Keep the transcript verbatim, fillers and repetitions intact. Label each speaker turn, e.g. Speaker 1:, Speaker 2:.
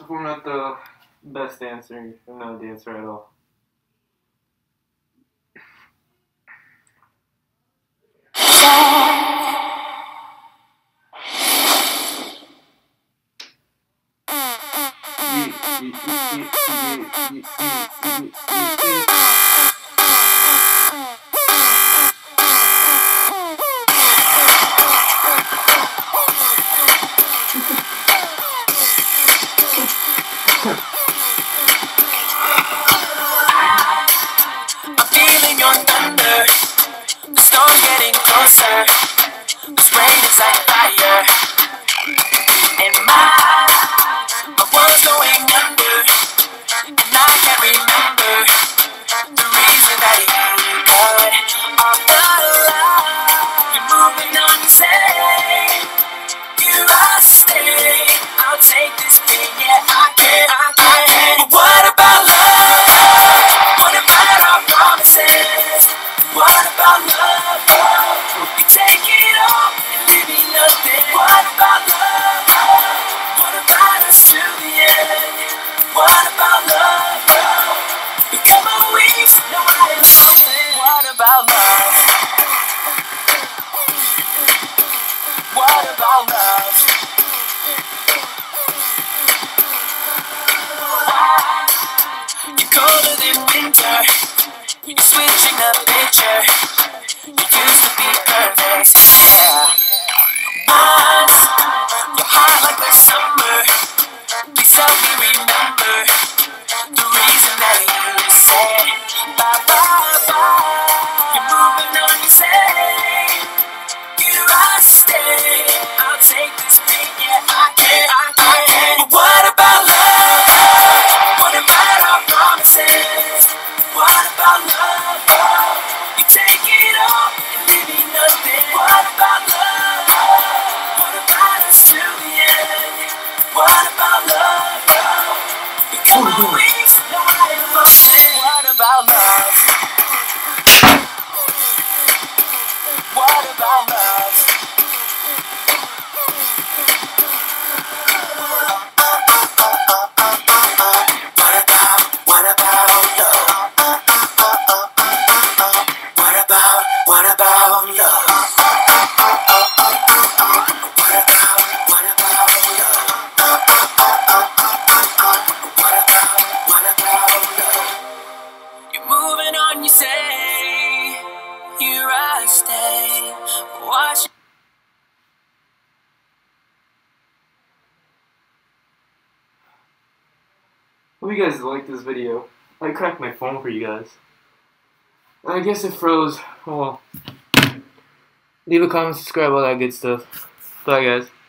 Speaker 1: I'm not the best dancer. I'm not a dancer at all.
Speaker 2: I'm feeling your thunder. The storm's getting closer. This rain is like fire. And my, my world's going under. And I can't remember the reason that you cut off the line. You're moving on to say, you I stay. I'll take this pain, yeah, I can, I can. But what about love? What about our promises? What about love? You take it all and leave me nothing. What about love? What about us to the end? What about love? We come on weeks, no I am something. What about love? What about love? You're colder than winter. You're switching up nature. You used to be perfect, yeah. Once, you're hot like the summer. Please help me remember the reason that you said bye bye bye. You're moving on, you say, here I stay. I'll take this pain, yeah, I can, I can. But what about love? What about our promises? What about love? You take it all and leave me nothing. What about love? What about us to the end? What about love? We come on weeks, no I am nothing. What about love? What about love? What about, what about love? What about, what about love? What about, what about love? What about, what about love? You're moving on, you say, here I stay, watch.
Speaker 1: Hope you guys liked this video. I cracked my phone for you guys. I guess it froze. Oh well. Leave a comment, subscribe, all that good stuff. Bye guys.